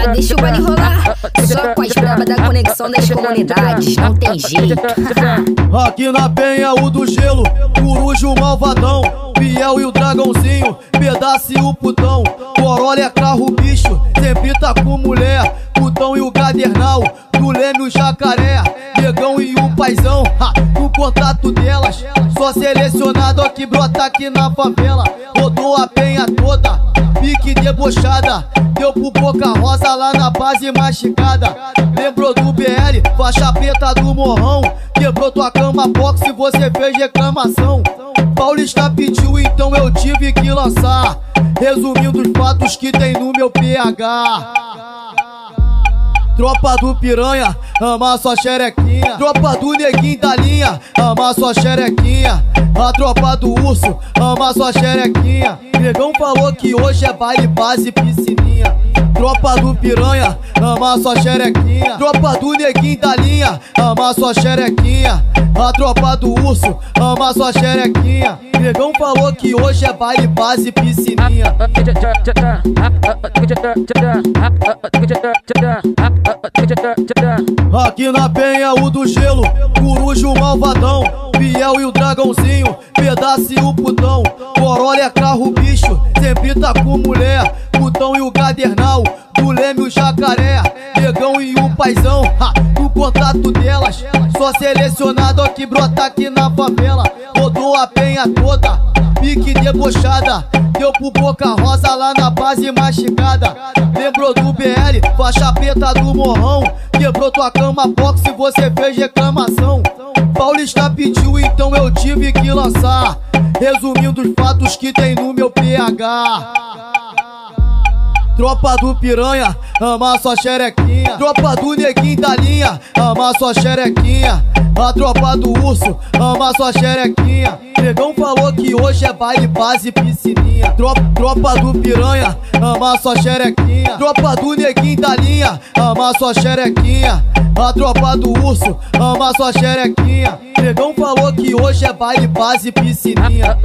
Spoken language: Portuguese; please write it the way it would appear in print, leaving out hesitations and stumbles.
deixa o baile rolar. Só com as bravas da conexão das comunidades, não tem jeito. Aqui na Penha o do gelo, coruja o malvadão, Biel e o dragãozinho, pedaço e o putão. Corolla é carro bicho, sempre tá com mulher, putão e o gadernal, do Leme o jacaré, negão e o paizão, no contato delas, só selecionado aqui brota aqui na favela. Rodou a Penha toda, pique debochada, deu pro Boca Rosa lá na base mastigada. Lembrou do BL, faixa preta do morrão, quebrou tua cama box e você fez reclamação. Paulista pediu, então eu tive que lançar, resumindo os fatos que tem no meu PH. Tropa do piranha, ama sua xerequinha. Tropa do neguinho da linha, ama sua xerequinha. A tropa do urso, ama sua xerequinha. Negão falou que hoje é baile, base, piscininha. Tropa do piranha, ama sua xerequinha. Tropa do neguinho da linha, ama sua xerequinha. A tropa do urso, ama sua xerequinha. Negão falou que hoje é baile, base, piscininha. Aqui na Penha o do gelo, coruja o malvadão, Biel e o dragãozinho, pedaço e o putão. Corolla é carro bicho, sempre tá com mulher, putão e o gadernal, do Leme o jacaré, negão e o paizão, no contato delas, só selecionado aqui brota aqui na favela. Rodou a Penha toda, pique debochada, deu pro Boca Rosa lá na base mastigada. Lembrou do BL, faixa preta do morrão, quebrou tua cama box e você fez reclamação. Paulista pediu, então eu tive que lançar, resumindo os fatos que tem no meu PH. Tropa do piranha, ama sua xerequinha. Tropa do neguinho da linha, ama sua xerequinha. A tropa do urso, ama sua xerequinha. Negão falou que hoje é baile, base, piscininha. Tropa do piranha, ama sua xerequinha. Tropa do neguinho da linha, ama sua xerequinha. A tropa do urso, ama sua xerequinha. Negão falou que hoje é baile, base, piscininha.